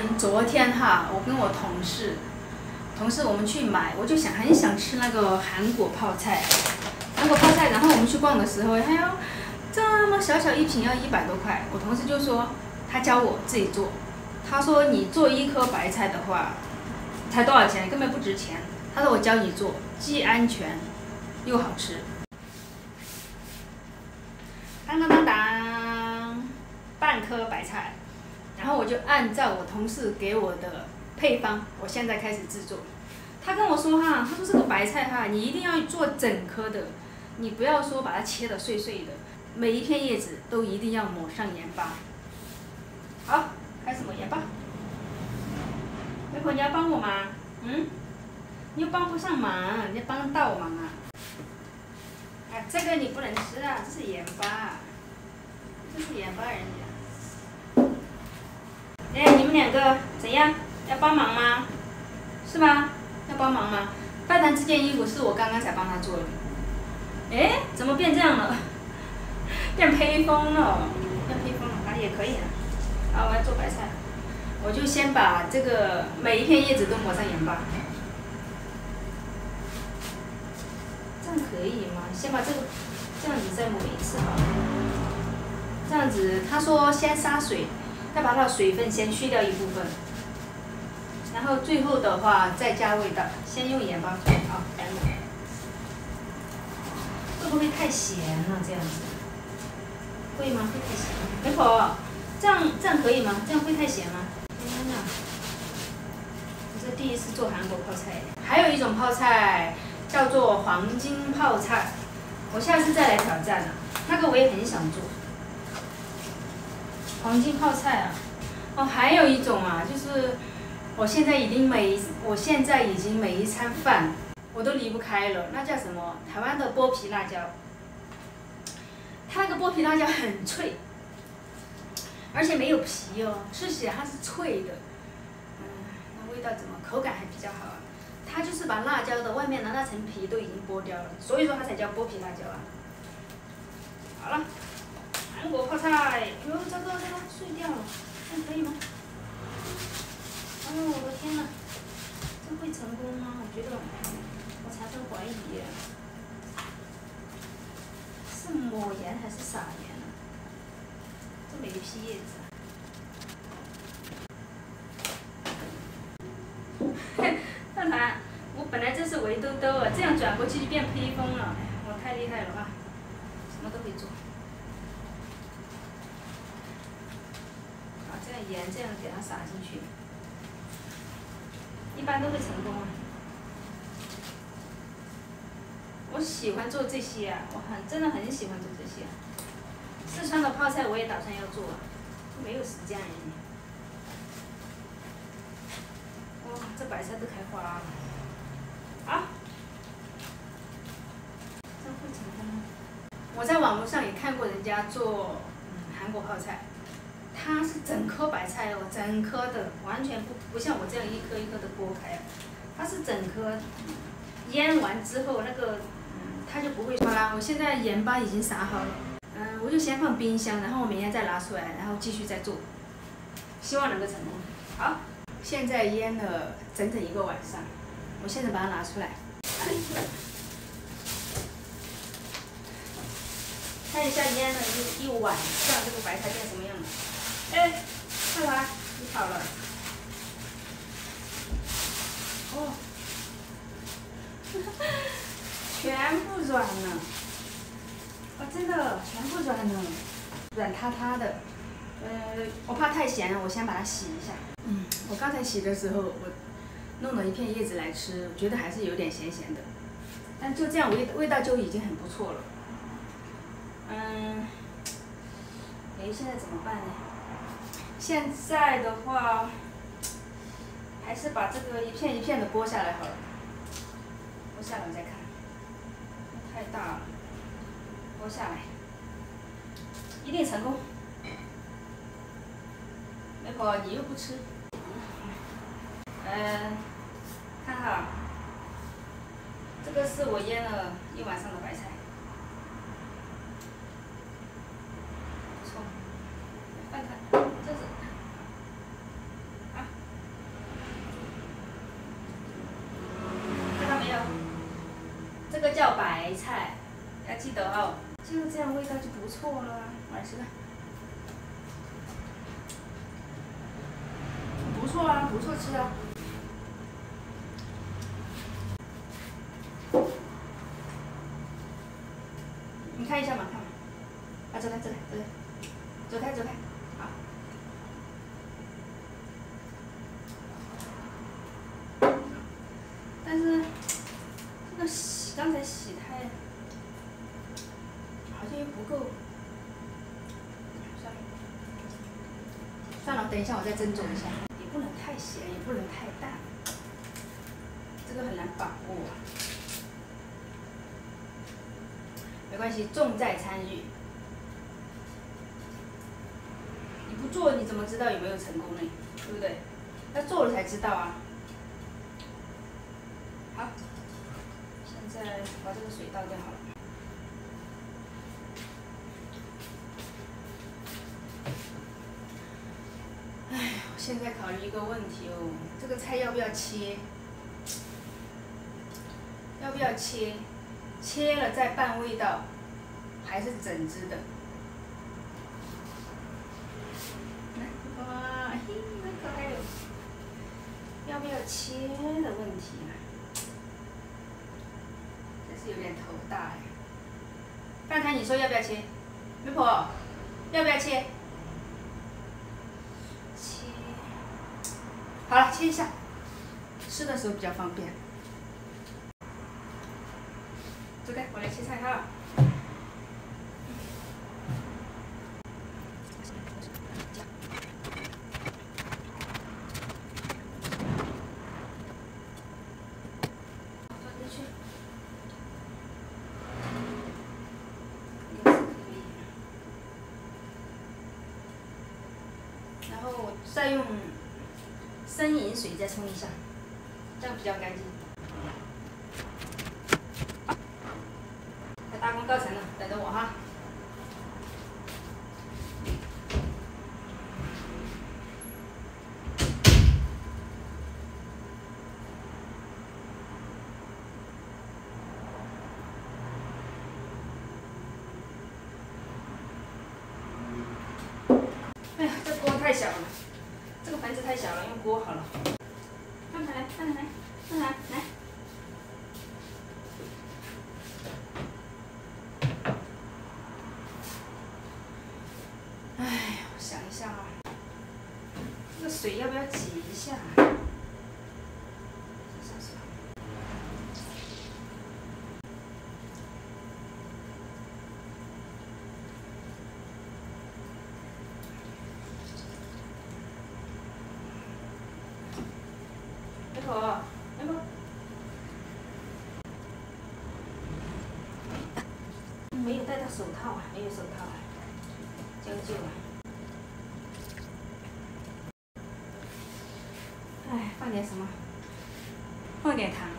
昨天哈，我跟我同事我们去买，我就很想吃那个韩国泡菜，然后我们去逛的时候，还要这么小一瓶要100多块，我同事就说他教我自己做，他说你做1颗白菜的话，才多少钱，根本不值钱。他说我教你做，既安全又好吃。当当当当，半颗白菜，然后我就按照我同事给我的配方，我现在开始制作。他跟我说哈，他说这个白菜哈，你一定要做整颗的，你不要说把它切得碎碎的，每一片叶子都一定要抹上盐巴。好，开始抹盐巴。美婆，你要帮我吗？你又帮不上忙，你要帮倒忙啊！哎，这个你不能吃啊，这是盐巴，人家。哎，你们2个怎样？要帮忙吗？是吗？要帮忙吗？大谈这件衣服是我刚刚才帮他做的。哎，怎么变这样了？变披风了，啊，也可以啊。好，我要做白菜，我就先把这个每一片叶子都抹上盐巴。这样可以吗？先把这样子再抹一次好了。这样子，他说先杀水，要把它的水分先去掉一部分，然后最后的话再加味道，先用盐巴啊，来抹。会不会太咸了？这样子会吗？会太咸吗？美婆，这样可以吗？这样会太咸吗？天哪！我是第一次做韩国泡菜。还有一种泡菜叫做黄金泡菜，我下次再来挑战了。那个我也很想做。黄金泡菜啊，哦，还有一种啊，就是我现在已经每一餐饭我都离不开了，那叫什么？台湾的剥皮辣椒。它那个剥皮辣椒很脆，而且没有皮哦，吃起来它是脆的。那味道怎么？口感还比较好啊。它就是把辣椒的外面的那层皮都已经剥掉了，所以说它才叫剥皮辣椒啊。好了，韩国泡菜，哟，糟糕，碎掉了，这样可以吗？哎呦，我的天哪，这会成功吗？我觉得我才会怀疑耶，是抹盐还是撒盐呢？这每一批叶子当然，我本来就是围兜兜啊，这样转过去就变披风了。我太厉害了啊，什么都会做。这样盐这样给它撒进去，一般都会成功啊。我喜欢做这些啊，真的很喜欢做这些。四川的泡菜我也打算要做，没有时间而已。哇，这白菜都开花了。好，这样会成功吗？我在网络上也看过人家做韩国泡菜。它是整颗白菜哦，整颗的，完全不像我这样一颗一颗的剥开，它是整颗，腌完之后那个，它就不会。好啦，我现在盐巴已经撒好了，我就先放冰箱，然后我明天再拿出来，然后继续再做，希望能够成功。好，现在腌了整整1个晚上，我现在把它拿出来，看一下腌了一晚上这个白菜变什么样了。哎，看来你跑了。哦，全部软了。真的全部软了，软塌塌的。我怕太咸了，我先把它洗一下。我刚才洗的时候，我弄了一片叶子来吃，我觉得还是有点咸咸的，但就这样味道就已经很不错了。现在怎么办呢？现在的话，还是把这个一片一片的剥下来好了。剥下来我再看，太大了，剥下来，一定成功。美婆，你又不吃。看哈，这个是我腌了一晚上的白菜。 菜，要记得哦。就这样味道就不错了，我来吃看。不错啊，不错吃啊。你看一下嘛，看嘛。啊，走开，走开，走开，走开，走开。好。但是这个刚才洗太，好像又不够。算了，等一下我再斟酌一下，也不能太咸，也不能太淡，这个很难把握啊。没关系，重在参与。你不做你怎么知道有没有成功呢？对不对？要做了才知道啊。好，现在把这个水倒掉好了。哎，我现在考虑一个问题哦，这个菜要不要切？要不要切？切了再拌味道，还是整只的？来，哇，嘿，很可爱哦。要不要切的问题啊？真是有点头大哎。范凯，你说要不要切？媒婆，要不要切？切。好了，切一下，吃的时候比较方便。走开，我来切菜哈。放进去。然后我再用生饮水再冲一下，这样比较干净。大功告成了，等着我哈。哎呀，这锅太小了，这个盆子太小了，用锅好了。看来，看来，看来，来。哎，我想一下啊，这个水要不要挤一下？媒婆，媒婆，没有戴到手套啊，没有手套啊，将就了。哎，放点什么？放点糖。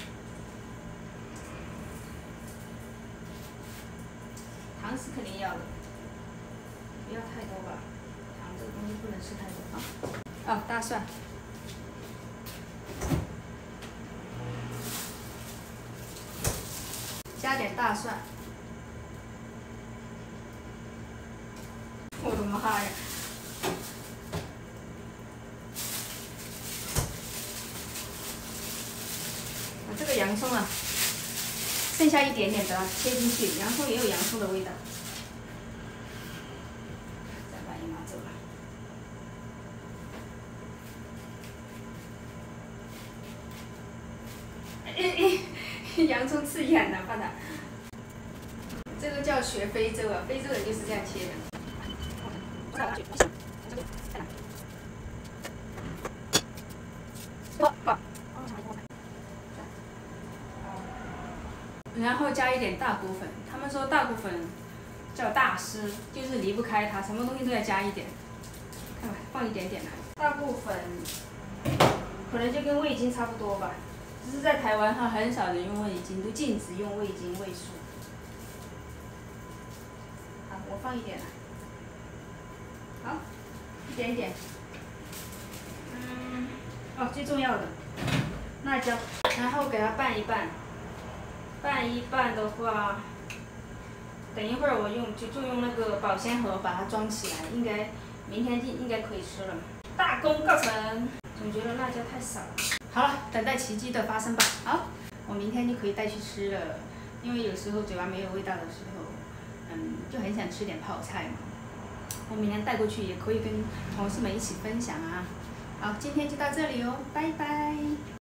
糖是肯定要的，不要太多吧。糖这个东西不能吃太多啊。哦，大蒜。加点大蒜。我的妈呀！这个洋葱啊，剩下一点点的切进去，洋葱也有洋葱的味道。再把也拿走了。洋葱刺眼了，爸爸。这个叫学非洲啊，非洲人就是这样切的。然后加一点大骨粉，他们说大骨粉叫大师，就是离不开它，什么东西都要加一点。看吧，放一点点啦。大骨粉可能就跟味精差不多吧，只是在台湾哈很少人用味精，都禁止用味精、味素。好，我放一点了。好，一点点。哦，最重要的辣椒，然后给它拌一拌。 拌一拌的话，等一会儿我就用那个保鲜盒把它装起来，明天应该可以吃了。大功告成，总觉得辣椒太少了。好了，等待奇迹的发生吧。好，我明天就可以带去吃了。因为有时候嘴巴没有味道的时候，就很想吃点泡菜嘛。我明天带过去也可以跟同事们一起分享啊。好，今天就到这里哦，拜拜。